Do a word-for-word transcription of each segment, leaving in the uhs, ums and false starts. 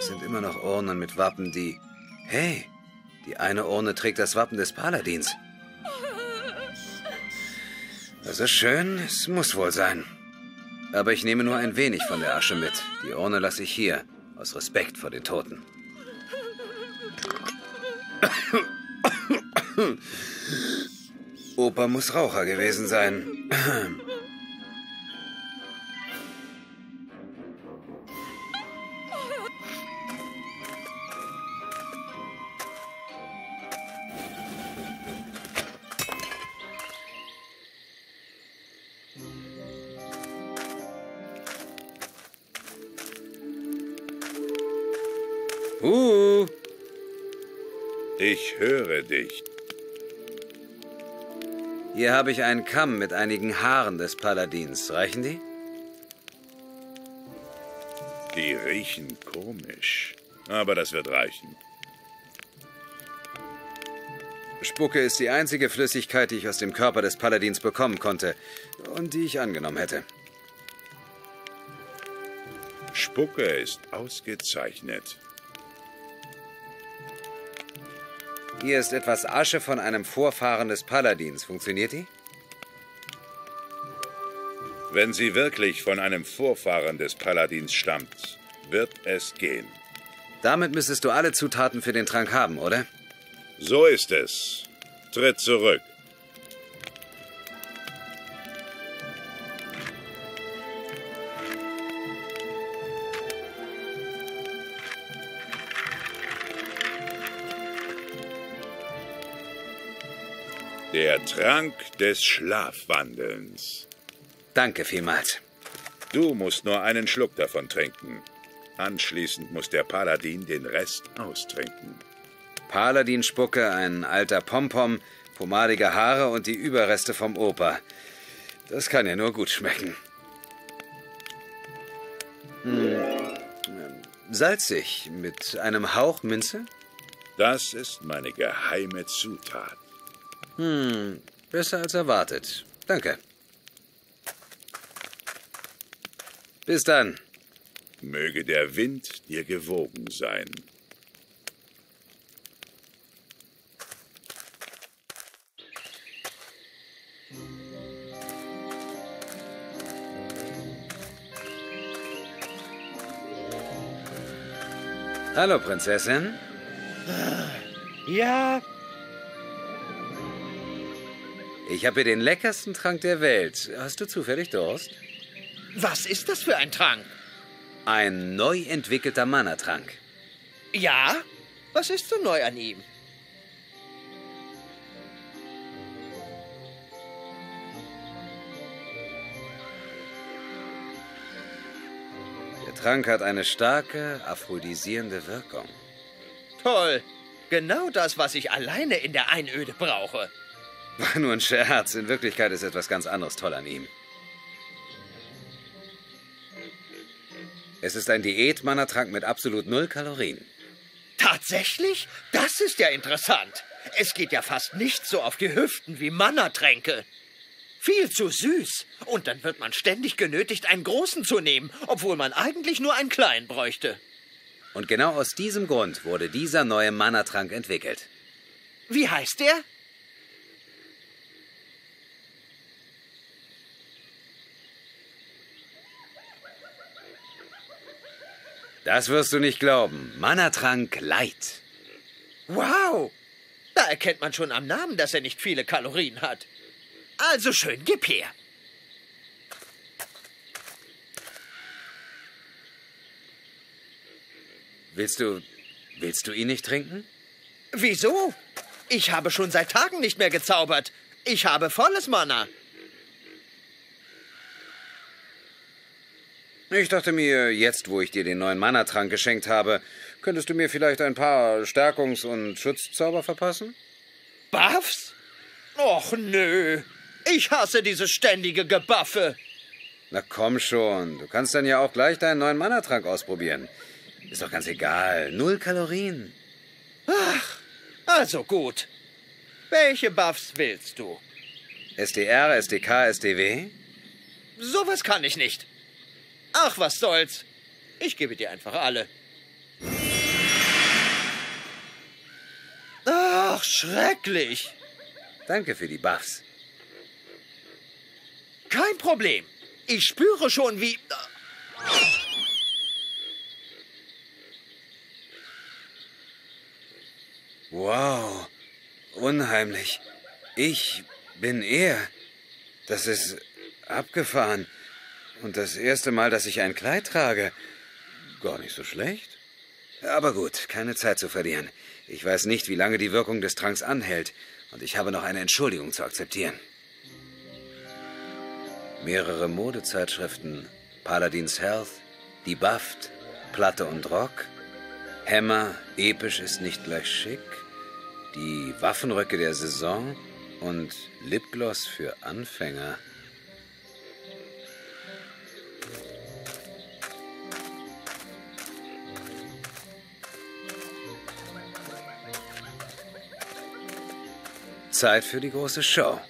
sind immer noch Urnen mit Wappen, die... Hey, die eine Urne trägt das Wappen des Paladins. Also schön, es muss wohl sein. Aber ich nehme nur ein wenig von der Asche mit. Die Urne lasse ich hier, aus Respekt vor den Toten. Opa muss Raucher gewesen sein. Uh. Ich höre dich. Hier habe ich einen Kamm mit einigen Haaren des Paladins. Reichen die? Die riechen komisch. Aber das wird reichen. Spucke ist die einzige Flüssigkeit, die ich aus dem Körper des Paladins bekommen konnte und die ich angenommen hätte. Spucke ist ausgezeichnet. Hier ist etwas Asche von einem Vorfahren des Paladins. Funktioniert die? Wenn sie wirklich von einem Vorfahren des Paladins stammt, wird es gehen. Damit müsstest du alle Zutaten für den Trank haben, oder? So ist es. Tritt zurück. Der Trank des Schlafwandelns. Danke vielmals. Du musst nur einen Schluck davon trinken. Anschließend muss der Paladin den Rest austrinken. Paladinspucke, ein alter Pompom, pomadige Haare und die Überreste vom Opa. Das kann ja nur gut schmecken. Hm. Salzig, mit einem Hauch Minze? Das ist meine geheime Zutat. Hm, besser als erwartet. Danke. Bis dann. Möge der Wind dir gewogen sein. Hallo, Prinzessin. Ja? Ich habe hier den leckersten Trank der Welt. Hast du zufällig Durst? Was ist das für ein Trank? Ein neu entwickelter Mana-Trank. Ja? Was ist so neu an ihm? Der Trank hat eine starke, aphrodisierende Wirkung. Toll. Genau das, was ich alleine in der Einöde brauche. War nur ein Scherz. In Wirklichkeit ist etwas ganz anderes toll an ihm. Es ist ein Diät-Mana-Trank mit absolut null Kalorien. Tatsächlich? Das ist ja interessant. Es geht ja fast nicht so auf die Hüften wie Mana-Tränke. Viel zu süß. Und dann wird man ständig genötigt, einen großen zu nehmen, obwohl man eigentlich nur einen kleinen bräuchte. Und genau aus diesem Grund wurde dieser neue Mana-Trank entwickelt. Wie heißt der? Das wirst du nicht glauben. Mana-Trank Light. Wow! Da erkennt man schon am Namen, dass er nicht viele Kalorien hat. Also schön, gib her. Willst du... Willst du ihn nicht trinken? Wieso? Ich habe schon seit Tagen nicht mehr gezaubert. Ich habe volles Mana. Ich dachte mir, jetzt, wo ich dir den neuen Mana-Trank geschenkt habe, könntest du mir vielleicht ein paar Stärkungs- und Schutzzauber verpassen? Buffs? Och, nö. Ich hasse dieses ständige Gebuffe. Na komm schon, du kannst dann ja auch gleich deinen neuen Mana-Trank ausprobieren. Ist doch ganz egal, null Kalorien. Ach, also gut. Welche Buffs willst du? S D R, S D K, S D W? Sowas kann ich nicht. Ach, was soll's. Ich gebe dir einfach alle. doch schrecklich. Danke für die Buffs. Kein Problem. Ich spüre schon, wie... Wow, unheimlich. Ich bin er. Das ist abgefahren. Und das erste Mal, dass ich ein Kleid trage. Gar nicht so schlecht. Aber gut, keine Zeit zu verlieren. Ich weiß nicht, wie lange die Wirkung des Tranks anhält. Und ich habe noch eine Entschuldigung zu akzeptieren. Mehrere Modezeitschriften, Paladins Health, Die Bufft, Platte und Rock, Hammer, episch ist nicht gleich schick, die Waffenröcke der Saison und Lipgloss für Anfänger. Zeit für die große Show.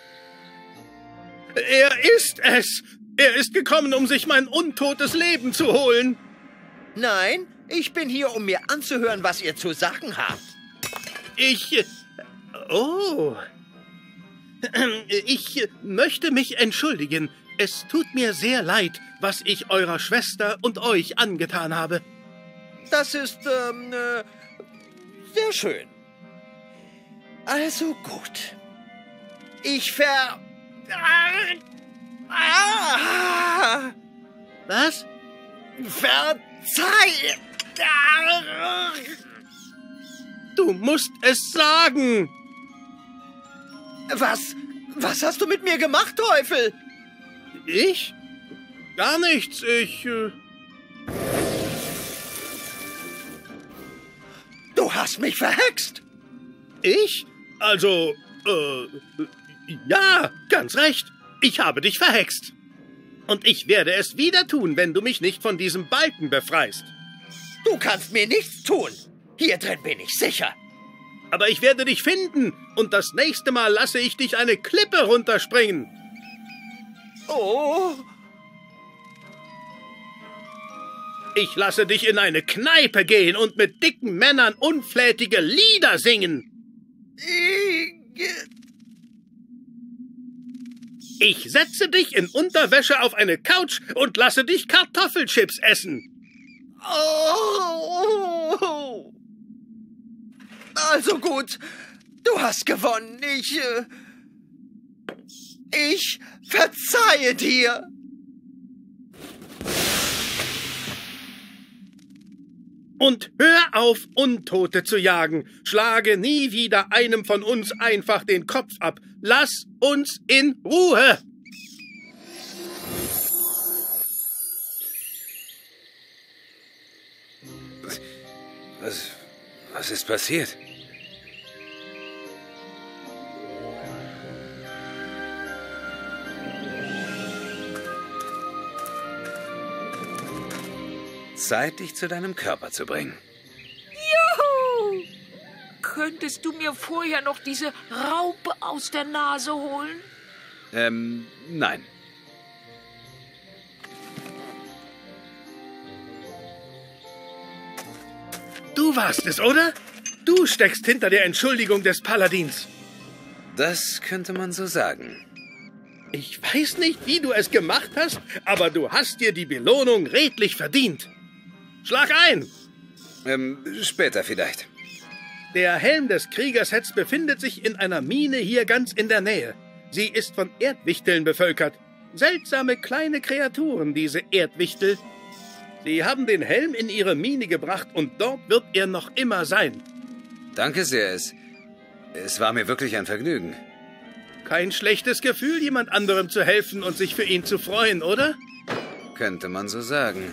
Er ist es! Er ist gekommen, um sich mein untotes Leben zu holen! Nein, ich bin hier, um mir anzuhören, was ihr zu sagen habt. Ich... Oh... Ich möchte mich entschuldigen. Es tut mir sehr leid, was ich eurer Schwester und euch angetan habe. Das ist, ähm, äh, sehr schön. Also gut. Ich ver... Ah! Was? Verzeih! Du musst es sagen! Was? Was hast du mit mir gemacht, Teufel? Ich? Gar nichts, ich... Äh... Du hast mich verhext! Ich? Also, äh... Ja, ganz recht. Ich habe dich verhext. Und ich werde es wieder tun, wenn du mich nicht von diesem Balken befreist. Du kannst mir nichts tun. Hier drin bin ich sicher. Aber ich werde dich finden und das nächste Mal lasse ich dich eine Klippe runterspringen. Oh. Ich lasse dich in eine Kneipe gehen und mit dicken Männern unflätige Lieder singen. Ich setze dich in Unterwäsche auf eine Couch und lasse dich Kartoffelchips essen. Oh. Also gut, du hast gewonnen. Ich, äh, ich verzeihe dir. Und hör auf, Untote zu jagen. Schlage nie wieder einem von uns einfach den Kopf ab. Lass uns in Ruhe. Was, was ist passiert? Zeit, dich zu deinem Körper zu bringen. Juhu! Könntest du mir vorher noch diese Raupe aus der Nase holen? Ähm, nein. Du warst es, oder? Du steckst hinter der Entschuldigung des Paladins. Das könnte man so sagen. Ich weiß nicht, wie du es gemacht hast, aber du hast dir die Belohnung redlich verdient. Schlag ein! Ähm, später vielleicht. Der Helm des Kriegershetts befindet sich in einer Mine hier ganz in der Nähe. Sie ist von Erdwichteln bevölkert. Seltsame kleine Kreaturen, diese Erdwichtel. Sie haben den Helm in ihre Mine gebracht und dort wird er noch immer sein. Danke sehr, es, es war mir wirklich ein Vergnügen. Kein schlechtes Gefühl, jemand anderem zu helfen und sich für ihn zu freuen, oder? Könnte man so sagen.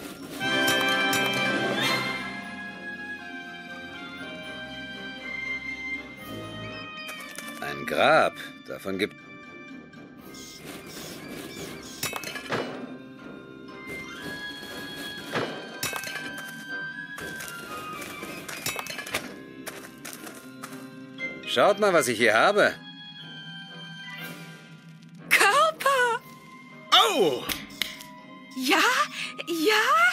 Ein Grab, davon gibt... Schaut mal, was ich hier habe. Körper! Oh! Ja,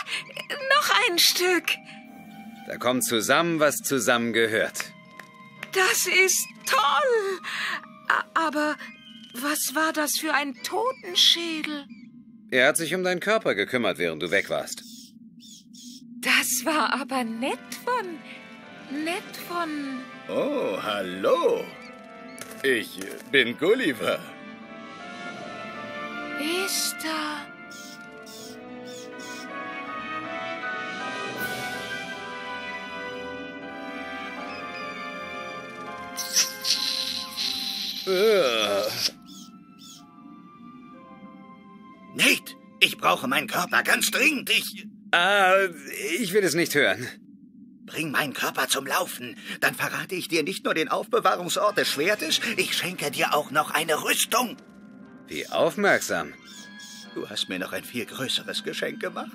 ja, noch ein Stück. Da kommt zusammen, was zusammengehört. Das ist toll. A- Aber was war das für ein Totenschädel? Er hat sich um deinen Körper gekümmert, während du weg warst. Das war aber nett von... Nett von... Oh, hallo. Ich bin Gulliver. Ist er... Nate, ich brauche meinen Körper ganz dringend. Ich... Ah, ich will es nicht hören. Bring meinen Körper zum Laufen. Dann verrate ich dir nicht nur den Aufbewahrungsort des Schwertes, ich schenke dir auch noch eine Rüstung. Wie aufmerksam. Du hast mir noch ein viel größeres Geschenk gemacht.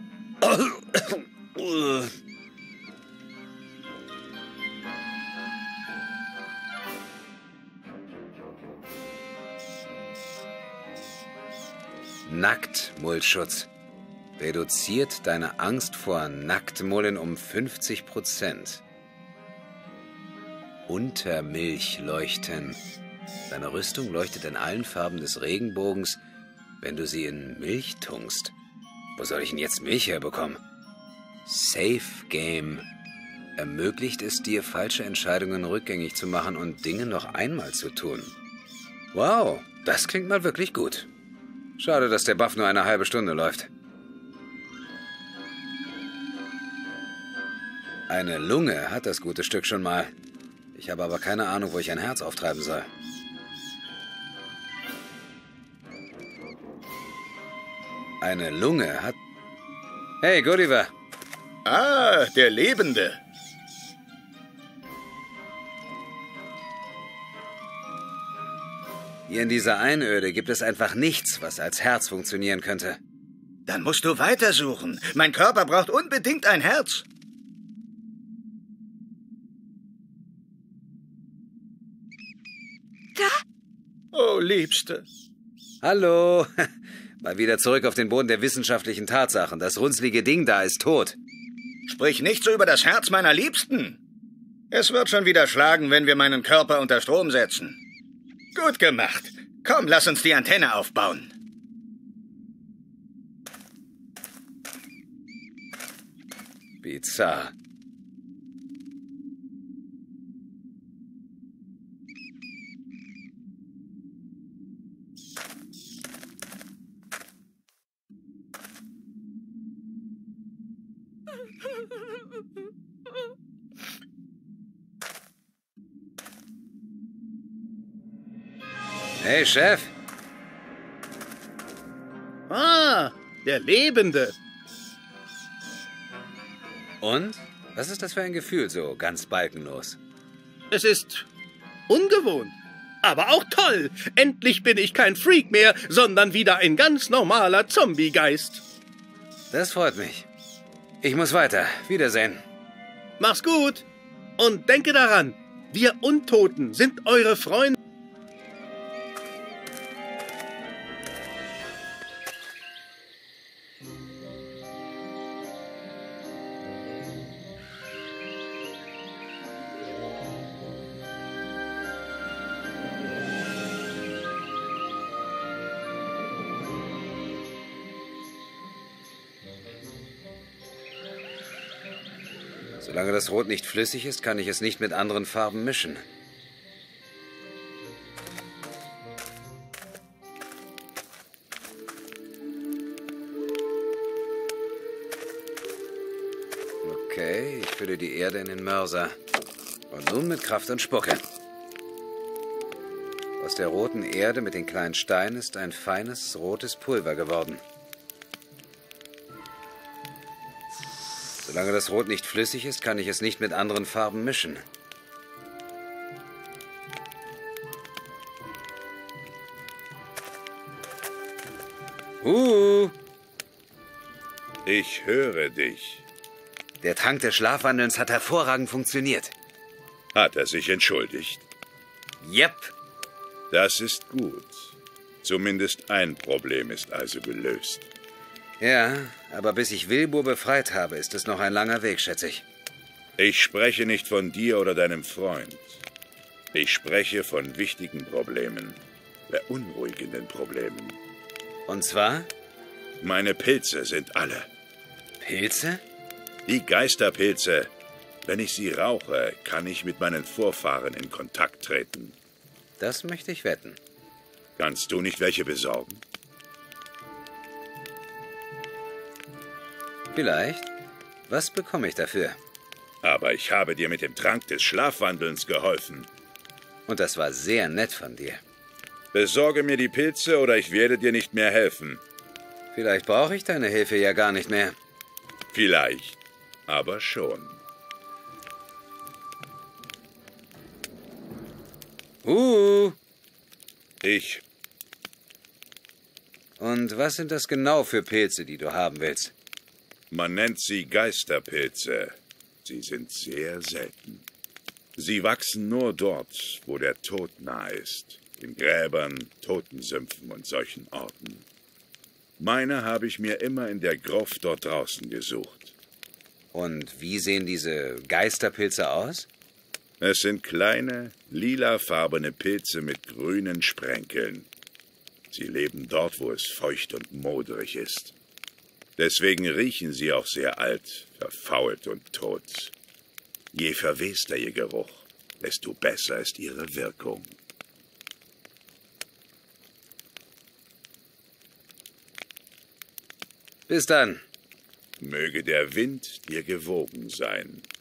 Nacktmullschutz. Reduziert deine Angst vor Nacktmullen um fünfzig Prozent. Untermilchleuchten. Deine Rüstung leuchtet in allen Farben des Regenbogens, wenn du sie in Milch tunkst. Wo soll ich denn jetzt Milch herbekommen? Safe Game. Ermöglicht es dir, falsche Entscheidungen rückgängig zu machen und Dinge noch einmal zu tun. Wow, das klingt mal wirklich gut. Schade, dass der Buff nur eine halbe Stunde läuft. Eine Lunge hat das gute Stück schon mal. Ich habe aber keine Ahnung, wo ich ein Herz auftreiben soll. Eine Lunge hat... Hey, Gulliver. Ah, der Lebende. Hier in dieser Einöde gibt es einfach nichts, was als Herz funktionieren könnte. Dann musst du weitersuchen. Mein Körper braucht unbedingt ein Herz. Da? Oh, Liebste. Hallo. Mal wieder zurück auf den Boden der wissenschaftlichen Tatsachen. Das runzlige Ding da ist tot. Sprich nicht so über das Herz meiner Liebsten. Es wird schon wieder schlagen, wenn wir meinen Körper unter Strom setzen. Gut gemacht. Komm, lass uns die Antenne aufbauen. Bizarr. Hey, Chef. Ah, der Lebende. Und? Was ist das für ein Gefühl, so ganz balkenlos? Es ist ungewohnt, aber auch toll. Endlich bin ich kein Freak mehr, sondern wieder ein ganz normaler Zombie-Geist. Das freut mich. Ich muss weiter. Wiedersehen. Mach's gut. Und denke daran, wir Untoten sind eure Freunde. Solange das Rot nicht flüssig ist, kann ich es nicht mit anderen Farben mischen. Okay, ich fülle die Erde in den Mörser. Und nun mit Kraft und Spucke. Aus der roten Erde mit den kleinen Steinen ist ein feines, rotes Pulver geworden. Solange das Rot nicht flüssig ist, kann ich es nicht mit anderen Farben mischen. Uh! Ich höre dich. Der Trank des Schlafwandelns hat hervorragend funktioniert. Hat er sich entschuldigt? Yep. Das ist gut. Zumindest ein Problem ist also gelöst. Ja, aber bis ich Wilbur befreit habe, ist es noch ein langer Weg, schätze ich. Ich spreche nicht von dir oder deinem Freund. Ich spreche von wichtigen Problemen, beunruhigenden Problemen. Und zwar? Meine Pilze sind alle. Pilze? Die Geisterpilze. Wenn ich sie rauche, kann ich mit meinen Vorfahren in Kontakt treten. Das möchte ich wetten. Kannst du nicht welche besorgen? Vielleicht. Was bekomme ich dafür? Aber ich habe dir mit dem Trank des Schlafwandelns geholfen. Und das war sehr nett von dir. Besorge mir die Pilze oder ich werde dir nicht mehr helfen. Vielleicht brauche ich deine Hilfe ja gar nicht mehr. Vielleicht, aber schon. Uh. Ich. Und was sind das genau für Pilze, die du haben willst? Man nennt sie Geisterpilze. Sie sind sehr selten. Sie wachsen nur dort, wo der Tod nah ist. In Gräbern, Totensümpfen und solchen Orten. Meine habe ich mir immer in der Gruft dort draußen gesucht. Und wie sehen diese Geisterpilze aus? Es sind kleine, lilafarbene Pilze mit grünen Sprenkeln. Sie leben dort, wo es feucht und modrig ist. Deswegen riechen sie auch sehr alt, verfault und tot. Je verwester ihr Geruch, desto besser ist ihre Wirkung. Bis dann. Möge der Wind dir gewogen sein.